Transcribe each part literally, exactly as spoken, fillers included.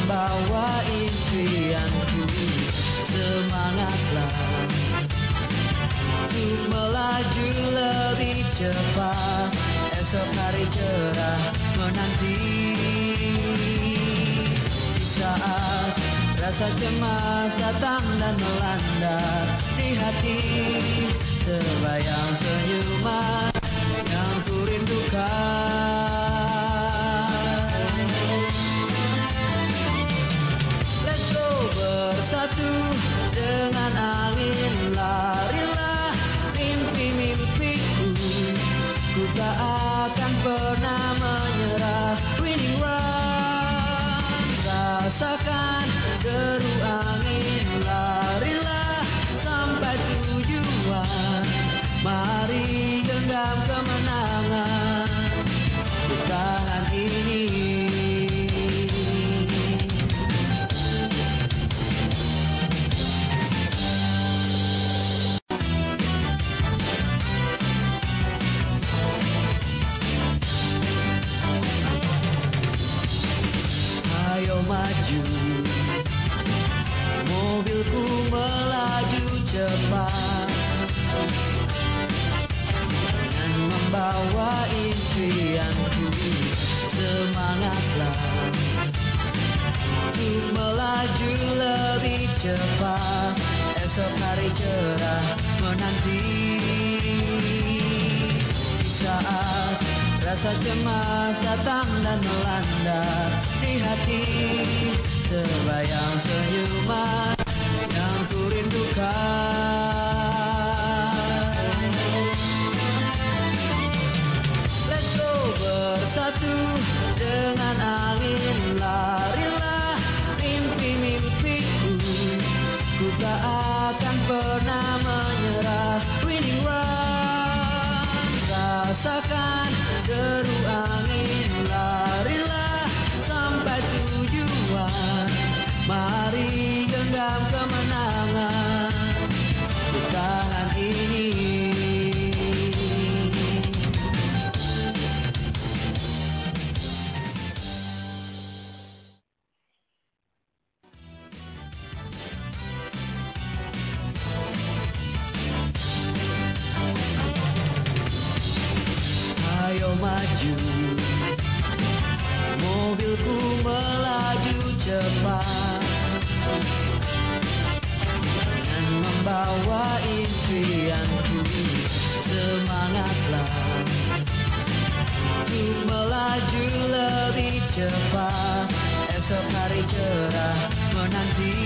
membawa impianku. Semangatlah untuk melaju lebih cepat, esok hari cerah menanti. Di saat rasa cemas datang dan melanda di hati, terbayang senyuman yang ku rindukan. Let's go bersatu dengan angin, larilah mimpi-mimpiku. Ku tak akan pernah menyerah. Winning run, rasakan deru angin, larilah sampai tujuan. Mari genggam kemenangan di tangan ini. Ayo maju, mobilku melaju cepat dan membawa impianku. Semangatlah untuk melaju lebih cepat, esok hari cerah menanti. Di saat rasa cemas datang dan melanda di hati, terbayang senyuman yang ku rindukan. Let's go bersatu dengan angin, larilah mimpi-mimpiku. Ku tak akan pernah menyerah. Winning run, rasakan deru angin, larilah sampai tujuan. Mari genggam kemenangan di tangan ini. Ayo maju, mobilku melaju cepat dan membawa impianku. Semangatlah untuk melaju lebih cepat, esok hari cerah menanti.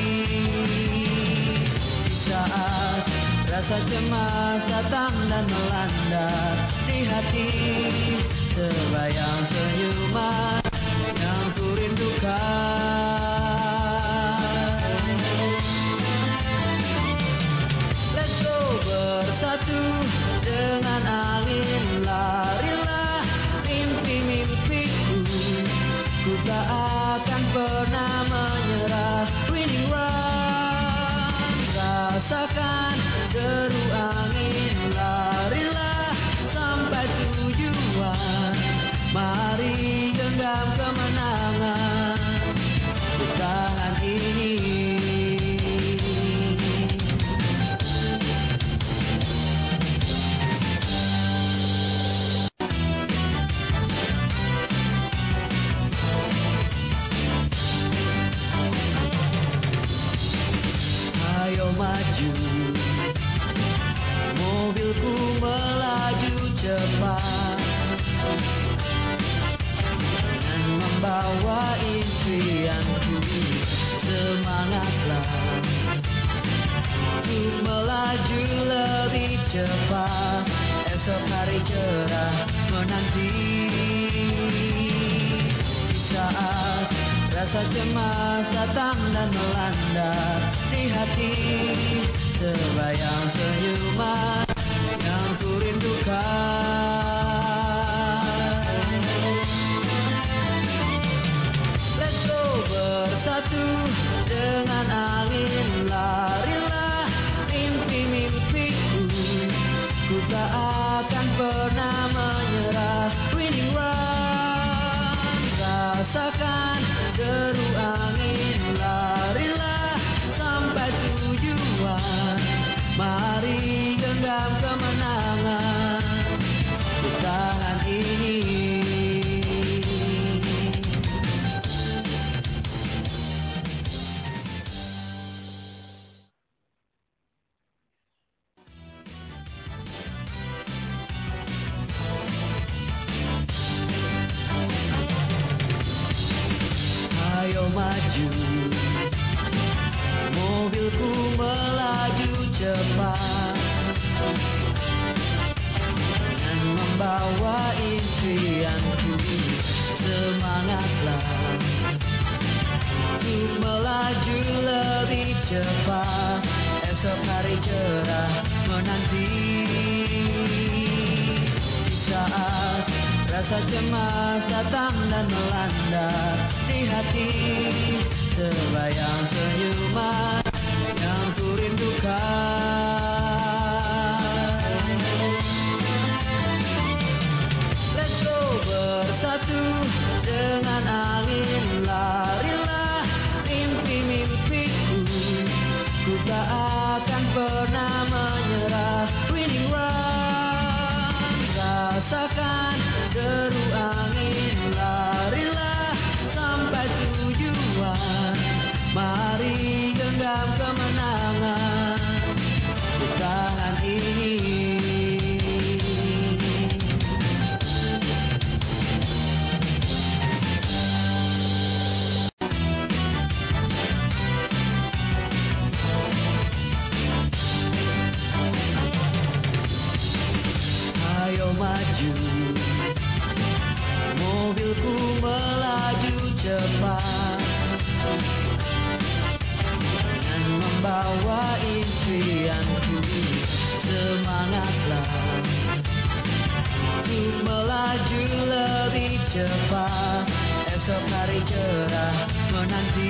Di saat rasa cemas datang dan melanda di hati, terbayang senyuman yang ku rindukan. Let's go bersatu dengan angin, larilah mimpi-mimpiku. Ku tak akan pernah menyerah. Winning run, rasakan deru angin, larilah sampai tujuan. Mari genggam kemenangan di tangan ini. Ayo maju, mobilku melaju cepat dan membawa impianku. Semangatlah untuk melaju lebih cepat, esok hari cerah menanti. Di saat rasa cemas datang dan melanda di hati, terbayang senyuman yang ku rindukan. Let's go bersatu dengan angin, larilah mimpi-mimpiku. Ku tak akan pernah menyerah. Winning run, rasakan deru maju, mobilku melaju cepat dan membawa impianku. Semangatlah untuk melaju lebih cepat, esok hari cerah menanti. Di saat rasa cemas datang dan melanda di hati, terbayang senyuman yang ku rindukan. Let's go bersatu dengan angin, larilah mimpi-mimpiku. Ku tak akan pernah menyerah. Winning run, rasakan deru angin, larilah sampai tujuan. Mari genggam kemenangan di tangan ini. Ayo maju, mobilku melaju cepat dan membawa impianku. Semangatlah untuk melaju lebih cepat, esok hari cerah menanti.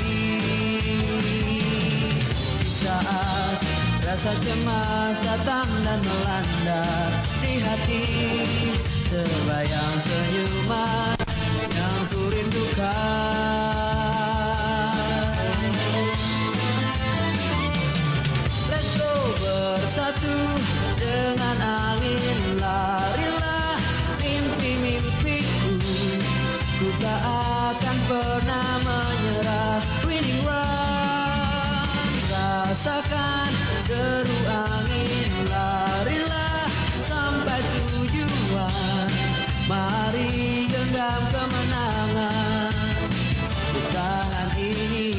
Di saat rasa cemas datang dan melanda di hati, terbayang senyuman yang ku rindukan. Let's go bersatu dengan angin, larilah mimpi-mimpiku. Ku tak akan pernah menyerah. Winning run, rasakan deru angin, larilah sampai tujuan. Mari genggam kemenangan di tangan ini.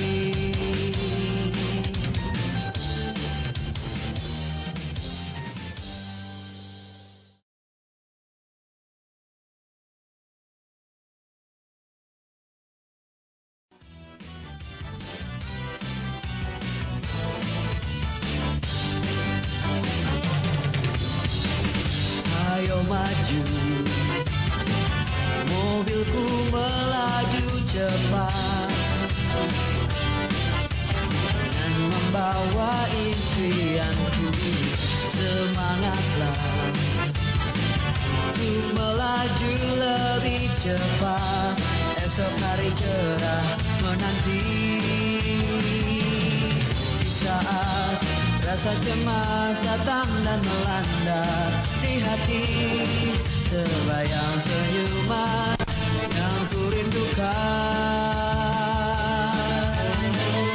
Ayo maju, mobilku melaju cepat dan membawa impianku. Semangatlah untuk melaju lebih cepat, esok hari cerah menanti. Di saat rasa cemas datang dan melanda di hati, terbayang senyuman yang ku rindukan.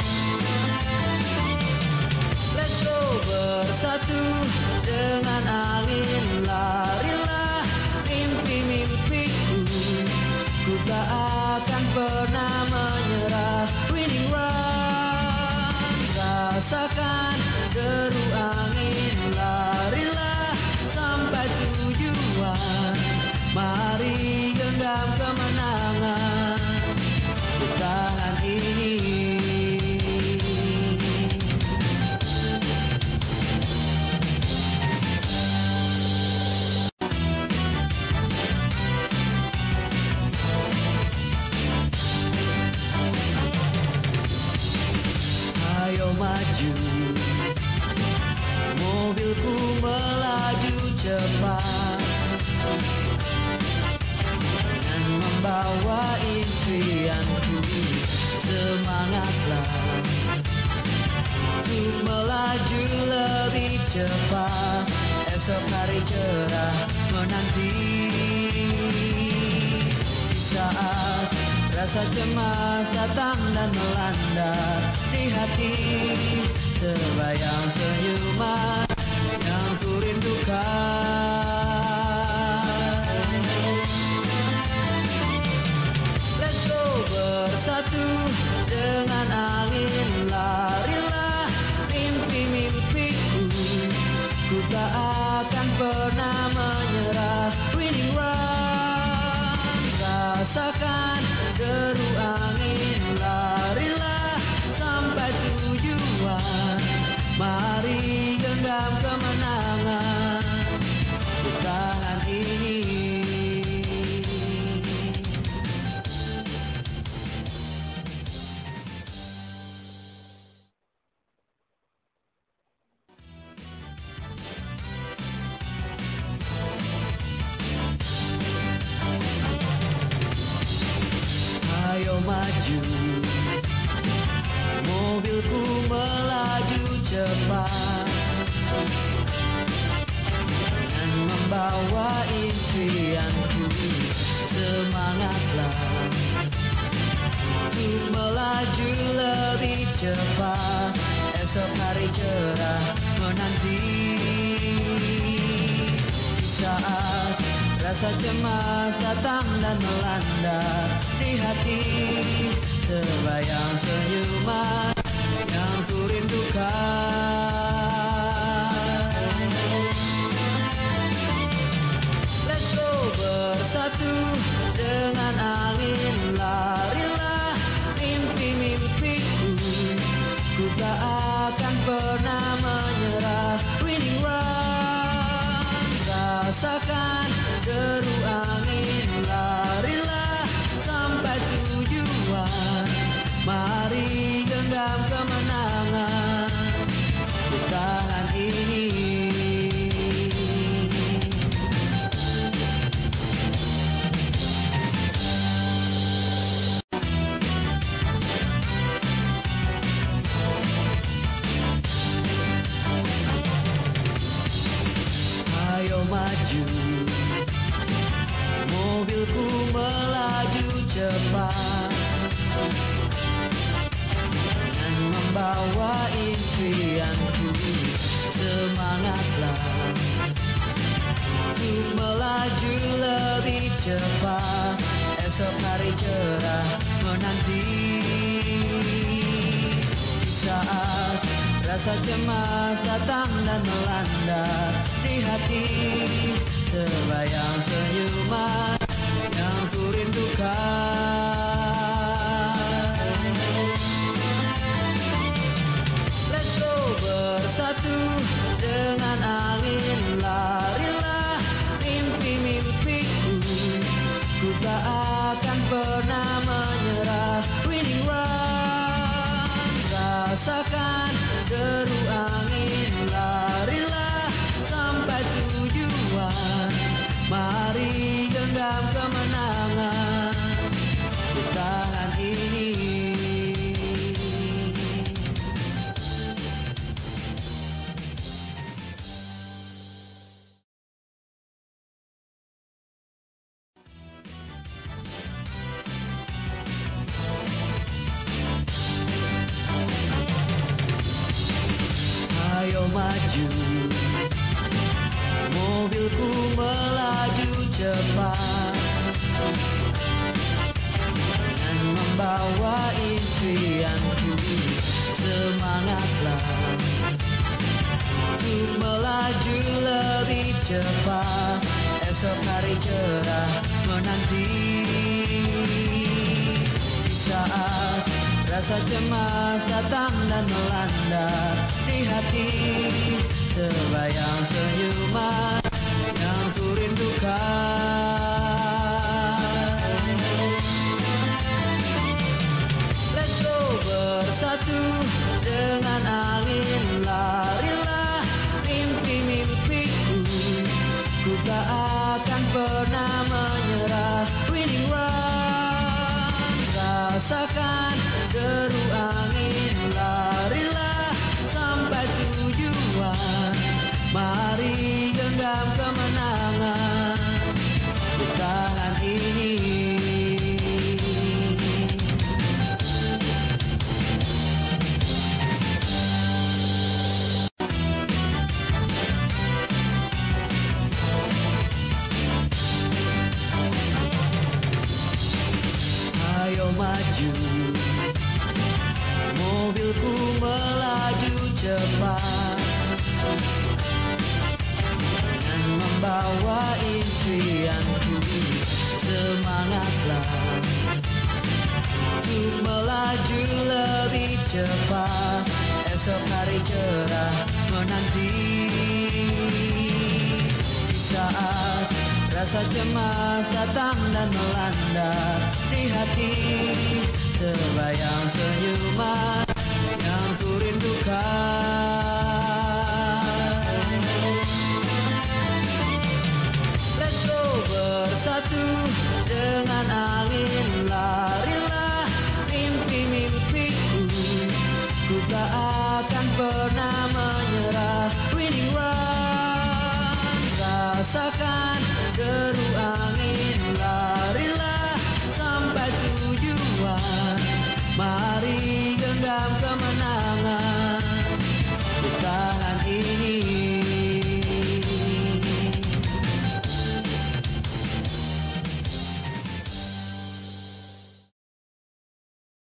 Let's go bersatu dengan angin, larilah mimpi-mimpiku. Ku tak akan pernah menyerah. Winning run, rasakan deru angin, larilah sampai tujuan. Mari genggam kemenangan di tangan ini. Ayo maju, mobilku melaju cepat dan membawa impianku. Semangatlah untuk melaju lebih cepat, esok hari cerah menanti. Di saat rasa cemas datang dan melanda di hati, terbayang senyuman yang ku rindukan. Let's go bersatu Rasakan deru angin, larilah sampai tujuan. Mari genggam kemenangan di tangan ini. Ayo maju, mobilku melaju cepat dan membawa impianku. Semangatlah untuk melaju lebih cepat. Esok hari cerah menanti. Di saat rasa cemas datang dan melanda di hati, terbayang senyuman yang ku rindukan. Let's go bersatu dengan angin, larilah mimpi-mimpiku. Ku tak akan pernah menyerah. Winning run, rasakan deru angin, larilah sampai tujuan. Mari genggam kemenangan di tangan ini. Ayo maju, mobilku melaju cepat dan membawa impianku. Semangatlah untuk melaju lebih cepat. Esok hari cerah menanti. Di saat rasa cemas datang dan melanda di hati, terbayang senyuman yang ku rindukan. Let's go bersatu dengan angin, larilah mimpi-mimpiku. Ku tak akan pernah menyerah. Winning run, rasakan deru angin, larilah sampai tujuan. Mari genggam kemenangan di tangan ini. Ayo maju, mobilku melaju cepat dan membawa impianku. Semangatlah untuk melaju lebih cepat. Esok hari cerah menanti. Di saat rasa cemas datang dan melanda di hati, terbayang senyuman yang ku rindukan. Let's go bersatu dengan angin, larilah mimpi-mimpiku. Ku tak akan pernah menyerah. Winning run, rasakan deru angin, larilah sampai tujuan. Mari genggam kemenangan di tangan ini. Ayo maju, mobilku melaju cepat dan membawa impianku. Semangatlah Untuk melaju lebih cepat, esok hari cerah menanti. Di saat rasa cemas datang dan melanda di hati, terbayang senyuman yang ku rindukan.